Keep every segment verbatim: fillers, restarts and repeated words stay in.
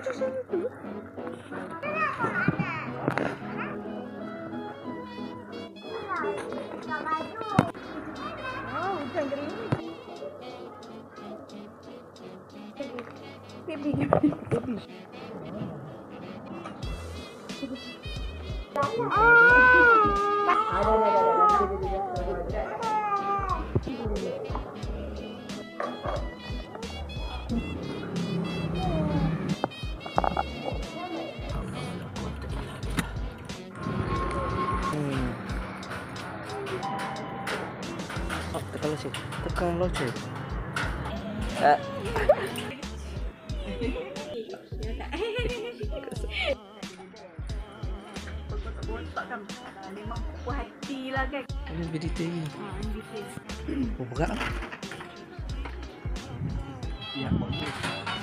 Oh, hujan gerimis. Baby, baby. Tekan lo sih, tekan lo sih. Ah. Botak kan memang puas hati lah kan. Ini lebih detail. Ah, ini detail. Oh, buka. Iya, bagus.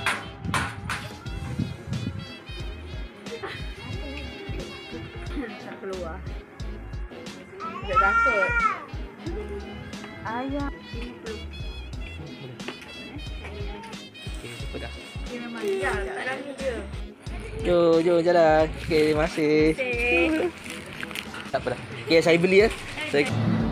Tak keluar. Tak takut. Ayah. Ini perlu. Okey, cepat dah. Dia memang dia tak lari dia. Jom, jom jalan. Okey, terima kasih. Cik. Tak apa dah. Okey, saya beli ya. Saya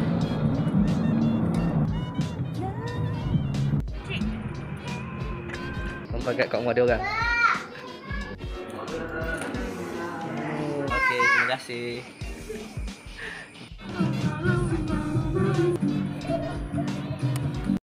Nampak kat kat rumah dia orang. Okey, terima kasih.